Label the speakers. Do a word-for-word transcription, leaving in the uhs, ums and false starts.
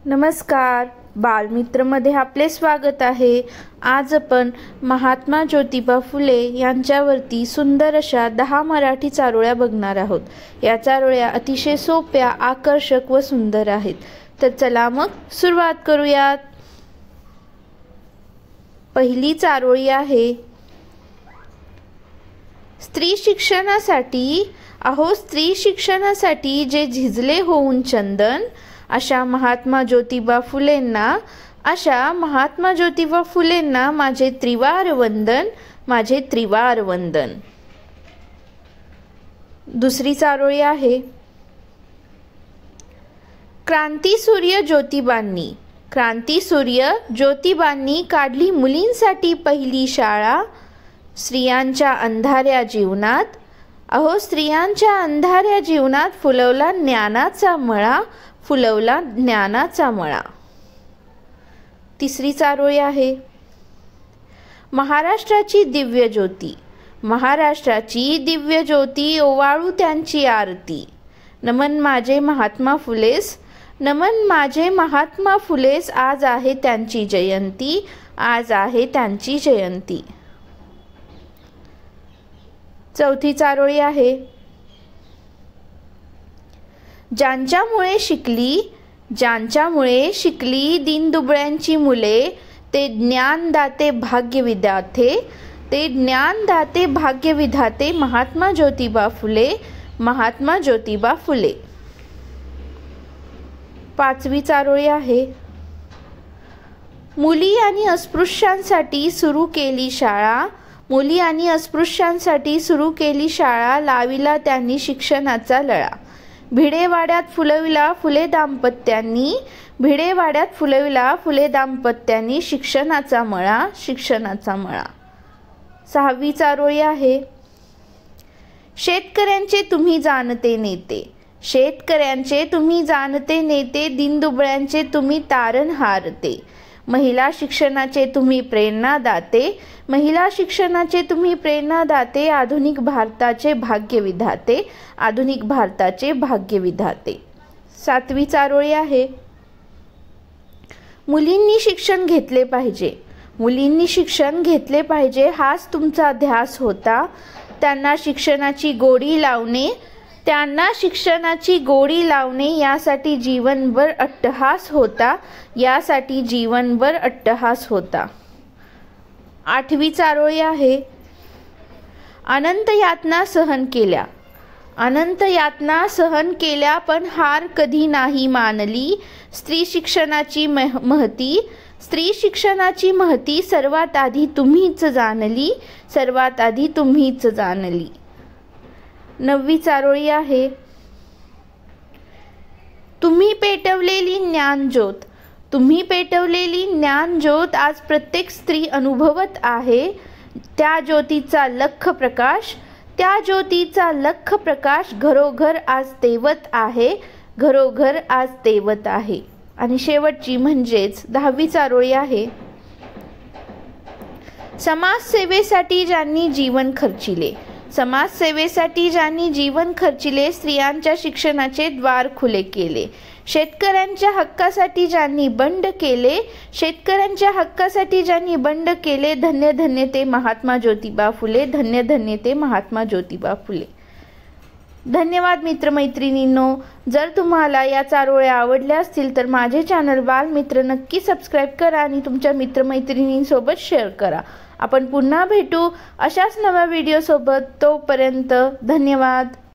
Speaker 1: नमस्कार, बालमित्रमध्ये आपले स्वागत आहे। आज आपण महात्मा ज्योतिबा फुले यांच्यावरती सुंदर अशा दहा मराठी चारोळ्या बघणार आहोत। या चारोळ्या अतिशय सोप्या, आकर्षक व सुंदर आहेत। तर चला मग सुरुवात करूयात। पहिली चारोळी आहे, स्त्री शिक्षणासाठी अहो स्त्री शिक्षणासाठी जे झिजले होऊन चंदन, अशा महात्मा ज्योतिबा फुलेंना अशा महात्मा ज्योतिबा फुलेंना माझे त्रिवार वंदन, माझे त्रिवार वंदन। दुसरी चारोळी आहे, क्रांतीसूर्य ज्योतिबांनी क्रांतीसूर्य ज्योतिबांनी काढली मुलींसाठी पहिली शाळा। स्त्रियांच्या अंधाऱ्या जीवनात अहो स्त्रियांच्या अंधाऱ्या जीवनात फुलवला ज्ञानाचा मळा, फुलवला ज्ञानाचा मळा। तिसरी चारोळी आहे, महाराष्ट्राची दिव्य ज्योती महाराष्ट्राची दिव्य ज्योती ओवाळू त्यांची आरती। नमन माझे महात्मा फुलेस, नमन माझे महात्मा फुलेस, आज आहे त्यांची जयंती, आज आहे त्यांची जयंती। चौथी चारोळी आहे, ज्यांच्यामुळे शिकली ज्यांच्यामुळे शिकली दीनदुबळ्यांची मुले, ते ज्ञानदाते भाग्यविधाते ते ज्ञानदाते भाग्यविधाते महात्मा ज्योतिबा फुले, महात्मा ज्योतिबा फुले। पाचवी चारोळी आहे, मुली आणि अस्पृश्यांसाठी सुरू केली शाळा मुली आणि अस्पृश्यांसाठी सुरू केली शाळा, लाविला त्यांनी शिक्षणाचा लळा। भिडेवाड्यात फुलविला फुले दाम्पत्यांनी भिडेवाड्यात फुलविला फुले दाम्पत्यांनी शिक्षणाचा मळा, शिक्षणाचा मळा। सहावी चारोळी आहे, शेतकऱ्यांचे तुम्ही जाणते नेते शेतकऱ्यांचे तुम्ही जाणते नेते, दीनदुबळ्यांचे तुम्ही तारणहारते। महिला शिक्षणाचे तुम्ही प्रेरणादाते महिला शिक्षणाचे तुम्ही प्रेरणादाते, आधुनिक भारताचे भाग्यविधाते आधुनिक भारताचे भाग्यविधाते। सातवी चारोळी आहे, मुलींनी शिक्षण घेतले पाहिजे मुलींनी शिक्षण घेतले पाहिजे, हाच तुमचा ध्यास होता। त्यांना शिक्षणाची गोडी लावणे त्यांना शिक्षणाची गोडी लावणे यासाठी जीवनभर अट्टहास होता यासाठी जीवनभर अट्टहास होता। आठवी चारोळी आहे, अनंत यातना सहन केल्या अनंत यातना सहन केल्या, पण हार कधी नाही मानली। स्त्री शिक्षणाची मह महती स्त्री शिक्षणाची महती सर्वात आधी तुम्हीच जाणली सर्वात आधी तुम्हीच जाणली। नववी चारोळी आहे, तुम्ही पेटवलेली ज्ञानज्योत तुम्ही पेटवलेली ज्ञानज्योत आज प्रत्येक स्त्री अनुभवत आहे। त्या ज्योतीचा लख प्रकाश त्या ज्योतीचा लख प्रकाश घरोघर आज तेवत आहे घरोघर आज तेवत आहे। आणि शेवटची म्हणजेच दहावी चारोळी आहे, समाजसेवेसाठी ज्यांनी जीवन खर्चिले समाजसेवेसाठी ज्यांनी जीवन खर्चिले, स्त्रियांच्या शिक्षणाचे द्वार खुले केले। शेतकऱ्यांच्या हक्कासाठी ज्यांनी बंड केले शेतकऱ्यांच्या हक्कासाठी ज्यांनी बंड केले, धन्य धन्य ते महात्मा ज्योतिबा फुले धन्य धन्य ते महात्मा ज्योतिबा फुले। धन्यवाद मित्रमैत्रिणींनो। जर तुम्हाला या चारोळ्या आवडल्या असतील तर माझे चॅनल बालमित्र नक्की सबस्क्राईब करा आणि तुमच्या मित्रमैत्रिणींसोबत शेअर करा। आपण पुन्हा भेटू अशाच नव्या व्हिडिओ सोबत। तोपर्यंत धन्यवाद।